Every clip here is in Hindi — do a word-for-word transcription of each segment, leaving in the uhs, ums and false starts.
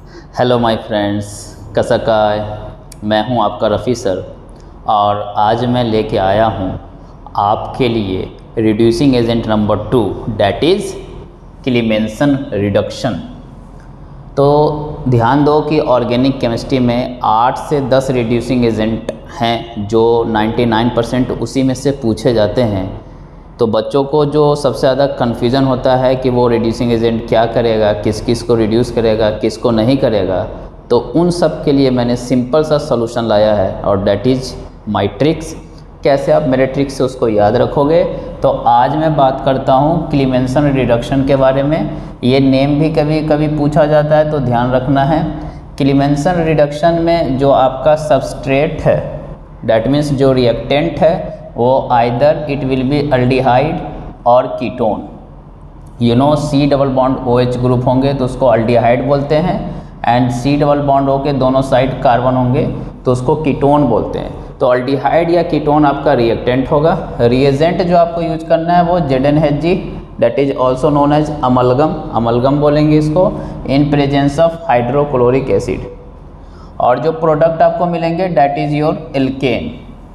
Hello my friends, कसकाय। मैं हूं आपका रफ़ी सर और आज मैं लेके आया हूं आपके लिए reducing agent number two, that is Clemmensen reduction. तो ध्यान दो कि ऑर्गेनिक केमिस्ट्री में आठ से दस रिड्यूसिंग एजेंट हैं जो निन्यानवे परसेंट उसी में से पूछे जाते हैं। तो बच्चों को जो सबसे ज़्यादा कन्फ्यूज़न होता है कि वो रिड्यूसिंग एजेंट क्या करेगा, किस किस को रिड्यूस करेगा, किस को नहीं करेगा, तो उन सब के लिए मैंने सिंपल सा सलूशन लाया है और डैट इज़ माई ट्रिक्स। कैसे आप मेरे ट्रिक्स से उसको याद रखोगे। तो आज मैं बात करता हूँ क्लीमेंसन रिडक्शन के बारे में। ये नेम भी कभी कभी पूछा जाता है तो ध्यान रखना है। क्लीमेंसन रिडक्शन में जो आपका सबस्ट्रेट है, डैट मीन्स जो रिएक्टेंट है, वो either it will be aldehyde और ketone. You know C double bond O H group होंगे तो उसको अल्डिहाइड बोलते हैं, and C double bond O के दोनों साइड कार्बन होंगे तो उसको कीटोन बोलते हैं। तो अल्डिहाइड या कीटोन आपका रिएक्टेंट होगा। रिएजेंट जो आपको यूज करना है वो Z N H G, that is also known as amalgam, amalgam बोलेंगे इसको, in presence of hydrochloric acid. और जो प्रोडक्ट आपको मिलेंगे that is your alkane.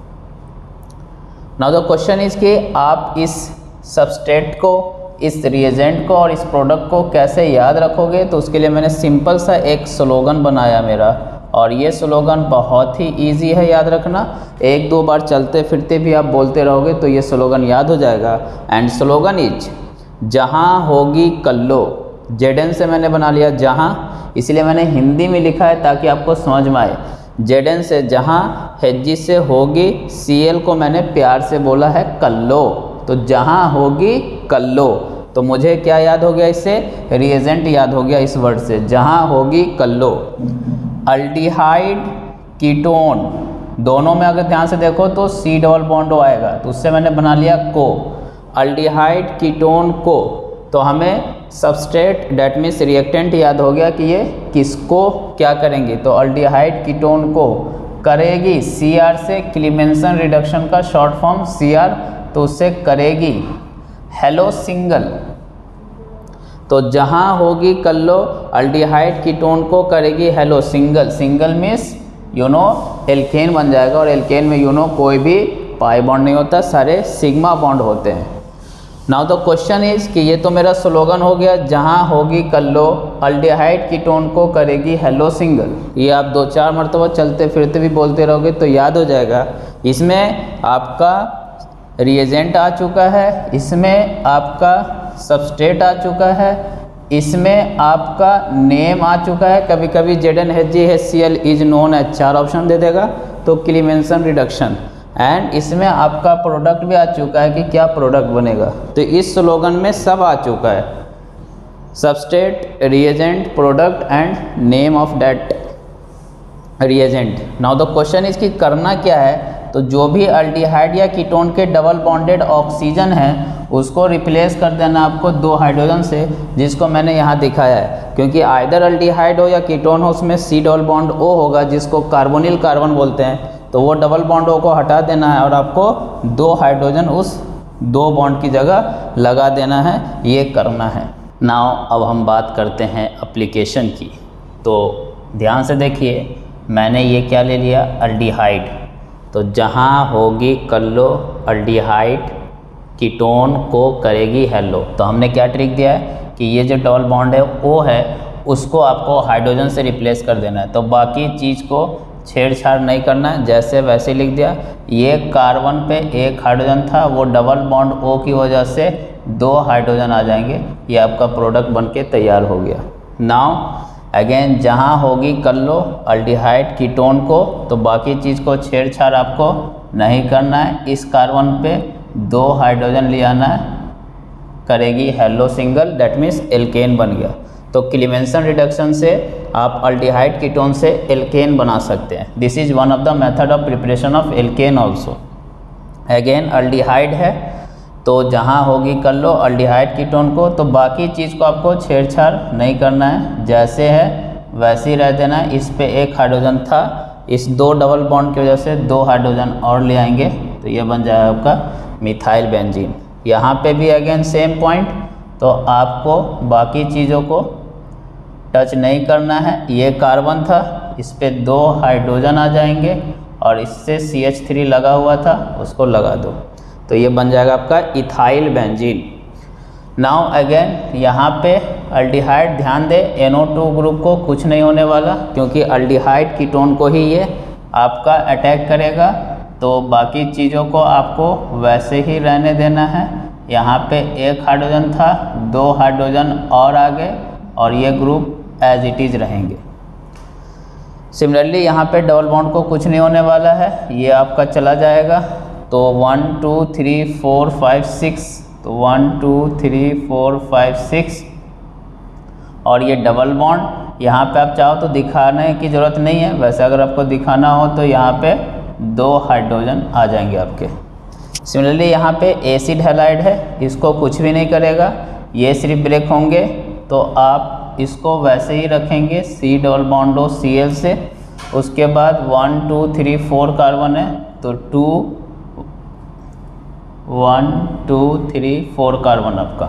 Now the question is कि आप इस सबस्ट्रेट को, इस रिएजेंट को और इस प्रोडक्ट को कैसे याद रखोगे। तो उसके लिए मैंने सिंपल सा एक स्लोगन बनाया मेरा, और ये स्लोगन बहुत ही इजी है याद रखना। एक दो बार चलते फिरते भी आप बोलते रहोगे तो ये स्लोगन याद हो जाएगा। एंड स्लोगन इज जहाँ होगी कल्लो। जेडन से मैंने बना लिया जहाँ, इसलिए मैंने हिंदी में लिखा है ताकि आपको समझ में आए। जेडन से जहाँ, हेजी से होगी, सीएल को मैंने प्यार से बोला है कल्लो। तो जहाँ होगी कल्लो, तो मुझे क्या याद हो गया इससे, रिएजेंट याद हो गया इस वर्ड से, जहाँ होगी कल्लो। अल्डिहाइड कीटोन, दोनों में अगर ध्यान से देखो तो सी डबल बॉन्ड ओ आएगा, तो उससे मैंने बना लिया को। अल्डिहाइड कीटोन को, तो हमें सबस्ट्रेट डैट मीन्स रिएक्टेंट याद हो गया कि ये किसको क्या करेंगे। तो अल्डिहाइड कीटोन को करेगी सी आर से, क्लीमेंसन रिडक्शन का शॉर्ट फॉर्म सी आर, तो उससे करेगी हेलो सिंगल। तो जहाँ होगी कल्लो, अल्डिहाइड कीटोन को करेगी हेलो सिंगल। Single means you know alkane बन जाएगा, और एल्केन में यू नो कोई भी पाई बॉन्ड नहीं होता, सारे सिग्मा बॉन्ड होते हैं। नाउ द क्वेश्चन इज कि ये तो मेरा स्लोगन हो गया, जहाँ होगी कल्लो अल्डिहाइड कीटोन को करेगी हेलो सिंगल। ये आप दो चार मरतबा चलते फिरते भी बोलते रहोगे तो याद हो जाएगा। इसमें आपका रिएजेंट आ चुका है, इसमें आपका सबस्ट्रेट आ चुका है, इसमें आपका नेम आ चुका है। कभी कभी Z N H G H C L is known as, चार ऑप्शन दे देगा तो क्लीमेंसन रिडक्शन। एंड इसमें आपका प्रोडक्ट भी आ चुका है कि क्या प्रोडक्ट बनेगा। तो इस स्लोगन में सब आ चुका है, substrate, reagent, product and name of that reagent. Now the question is कि करना क्या है। तो जो भी अल्डिहाइड या कीटोन के डबल बॉन्डेड ऑक्सीजन है उसको रिप्लेस कर देना आपको दो हाइड्रोजन से, जिसको मैंने यहाँ दिखाया है। क्योंकि आइदर अल्डिहाइड हो या कीटोन हो, उसमें सी डबल बॉन्ड ओ होगा जिसको कार्बोनिल कार्बन बोलते हैं। तो वो डबल बॉन्ड ओ को हटा देना है और आपको दो हाइड्रोजन उस दो बॉन्ड की जगह लगा देना है, ये करना है। नाउ अब हम बात करते हैं एप्लीकेशन की। तो ध्यान से देखिए, मैंने ये क्या ले लिया, अल्डिहाइड। तो जहाँ होगी कल्लो अल्डिहाइड कीटोन को करेगी हेलो। तो हमने क्या ट्रिक दिया है कि ये जो डबल बॉन्ड है ओ है, उसको आपको हाइड्रोजन से रिप्लेस कर देना है। तो बाकी चीज़ को छेड़छाड़ नहीं करना है, जैसे वैसे लिख दिया। ये कार्बन पे एक हाइड्रोजन था, वो डबल बॉन्ड ओ की वजह से दो हाइड्रोजन आ जाएंगे, ये आपका प्रोडक्ट बनके तैयार हो गया। नाउ अगेन, जहाँ होगी कल्लो अल्डिहाइड कीटोन को, तो बाकी चीज़ को छेड़छाड़ आपको नहीं करना है। इस कार्बन पे दो हाइड्रोजन ले आना है, करेगी हेलो सिंगल, दैट मीन्स एल्केन बन गया। तो क्लीमेंसन रिडक्शन से आप अल्डिहाइड कीटोन से एल्केन बना सकते हैं। This is one of the method of preparation of alkane also. Again aldehyde है, तो जहाँ होगी कर लो अल्डिहाइड कीटोन को, तो बाकी चीज़ को आपको छेड़छाड़ नहीं करना है, जैसे है वैसे ही रह देना है। इस पे एक हाइड्रोजन था, इस दो डबल बॉन्ड की वजह से दो हाइड्रोजन और ले आएंगे, तो ये बन जाएगा आपका मिथाइल बेंजीन। यहाँ पे भी अगेन सेम पॉइंट, तो आपको बाकी चीज़ों को टच नहीं करना है। ये कार्बन था, इस पे दो हाइड्रोजन आ जाएंगे और इससे सी एच थ्री लगा हुआ था, उसको लगा दो, तो ये बन जाएगा आपका इथाइल बेंजीन। नाउ अगेन यहाँ पे अल्डिहाइड, ध्यान दे एन ओ टू ग्रुप को कुछ नहीं होने वाला, क्योंकि अल्डिहाइड कीटोन को ही ये आपका अटैक करेगा, तो बाकी चीज़ों को आपको वैसे ही रहने देना है। यहाँ पे एक हाइड्रोजन था, दो हाइड्रोजन और आगे, और ये ग्रुप एज इट इज़ रहेंगे। सिमिलरली यहाँ पे डबल बॉन्ड को कुछ नहीं होने वाला है, ये आपका चला जाएगा, तो one two three four five six, तो one two three four five six, और ये डबल बॉन्ड यहाँ पे आप चाहो तो दिखाने की ज़रूरत नहीं है, वैसे अगर आपको दिखाना हो तो यहाँ पे दो हाइड्रोजन आ जाएंगे आपके। सिमिलरली यहाँ पे एसिड हैलाइड है, इसको कुछ भी नहीं करेगा, ये सिर्फ ब्रेक होंगे, तो आप इसको वैसे ही रखेंगे C double bond O C L से। उसके बाद one two three four carbon है, तो two one two three four carbon आपका,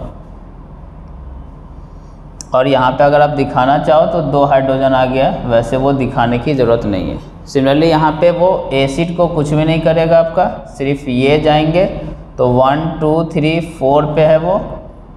और यहाँ पे अगर आप दिखाना चाहो तो दो हाइड्रोजन आ गया, वैसे वो दिखाने की ज़रूरत नहीं है। सिमिलरली यहाँ पे वो एसिड को कुछ भी नहीं करेगा आपका, सिर्फ ये जाएंगे, तो वन टू थ्री फोर पे है वो,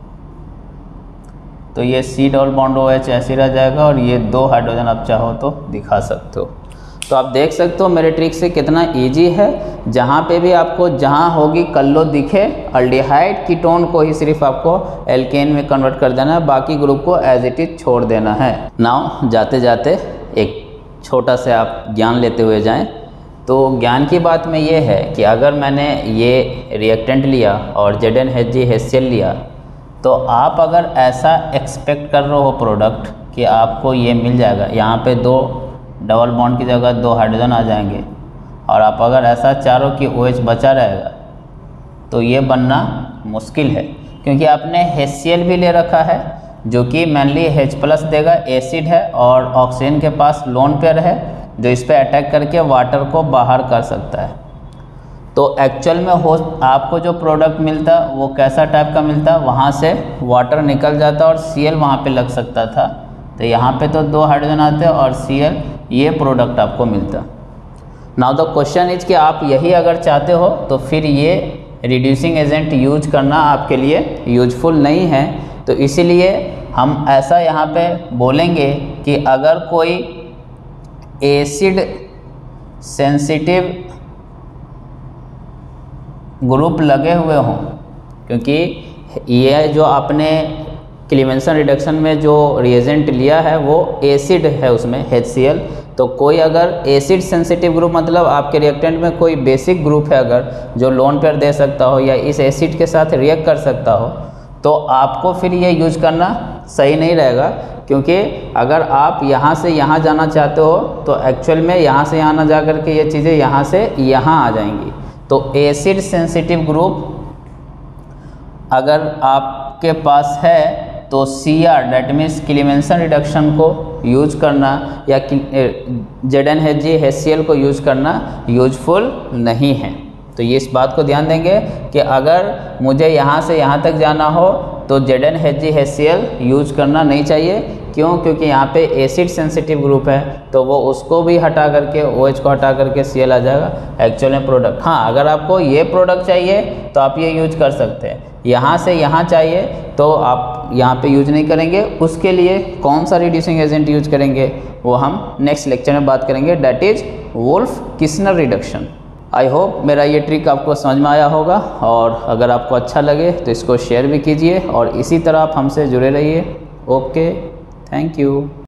तो ये C double bond O H ऐसे रह जाएगा, और ये दो हाइड्रोजन आप चाहो तो दिखा सकते हो। तो आप देख सकते हो मेरे ट्रिक से कितना इजी है। जहाँ पे भी आपको जहाँ होगी कल्लो दिखे, अल्डिहाइड कीटोन को ही सिर्फ आपको एल्केन में कन्वर्ट कर देना है, बाकी ग्रुप को एज इट इज छोड़ देना है। नाउ जाते जाते एक छोटा सा आप ज्ञान लेते हुए जाएं। तो ज्ञान की बात में ये है कि अगर मैंने ये रिएक्टेंट लिया और Z N H G H C L लिया, तो आप अगर ऐसा एक्सपेक्ट कर रहे हो प्रोडक्ट कि आपको ये मिल जाएगा, यहाँ पे दो डबल बॉन्ड की जगह दो हाइड्रोजन आ जाएंगे, और आप अगर ऐसा चारो कि ओ एच बचा रहेगा, तो ये बनना मुश्किल है, क्योंकि आपने एच सी एल भी ले रखा है जो कि मेनली H प्लस देगा, एसिड है, और ऑक्सीजन के पास लोन पेयर है जो इस पर अटैक करके वाटर को बाहर कर सकता है। तो एक्चुअल में हो आपको जो प्रोडक्ट मिलता वो कैसा टाइप का मिलता, वहाँ से वाटर निकल जाता और सी एल वहाँ पे लग सकता था, तो यहाँ पे तो दो हाइड्रोजन आते और सी एल, ये प्रोडक्ट आपको मिलता। नाउ द क्वेश्चन इज कि आप यही अगर चाहते हो तो फिर ये रिड्यूसिंग एजेंट यूज करना आपके लिए यूजफुल नहीं है। तो इसीलिए हम ऐसा यहाँ पे बोलेंगे कि अगर कोई एसिड सेंसिटिव ग्रुप लगे हुए हों, क्योंकि ये जो आपने क्लीमेंसन रिडक्शन में जो रिएजेंट लिया है वो एसिड है, उसमें एच सी एल, तो कोई अगर एसिड सेंसिटिव ग्रुप, मतलब आपके रिएक्टेंट में कोई बेसिक ग्रुप है अगर जो लोन पेयर दे सकता हो या इस एसिड के साथ रिएक्ट कर सकता हो, तो आपको फिर ये यूज करना सही नहीं रहेगा। क्योंकि अगर आप यहाँ से यहाँ जाना चाहते हो तो एक्चुअल में यहाँ से यहाँ ना जा कर के ये चीज़ें यहाँ से यहाँ आ जाएंगी। तो एसिड सेंसिटिव ग्रुप अगर आपके पास है तो C R that means Clemmensen reduction को यूज करना या Z N H G H C L को यूज करना यूजफुल नहीं है। तो ये इस बात को ध्यान देंगे कि अगर मुझे यहाँ से यहाँ तक जाना हो तो Z N H G H C L use करना नहीं चाहिए। क्यों? क्योंकि यहाँ पे एसिड सेंसिटिव ग्रुप है, तो वो उसको भी हटा करके ओ एच को हटा करके सी एल आ जाएगा एक्चुअल में प्रोडक्ट। हाँ, अगर आपको ये प्रोडक्ट चाहिए तो आप ये यूज कर सकते हैं। यहाँ से यहाँ चाहिए तो आप यहाँ पे यूज नहीं करेंगे। उसके लिए कौन सा रिड्यूसिंग एजेंट यूज करेंगे वो हम नेक्स्ट लेक्चर में बात करेंगे, that is Wolff Kishner reduction. I hope मेरा ये ट्रिक आपको समझ में आया होगा, और अगर आपको अच्छा लगे तो इसको शेयर भी कीजिए और इसी तरह आप हमसे जुड़े रहिए। Okay, thank you.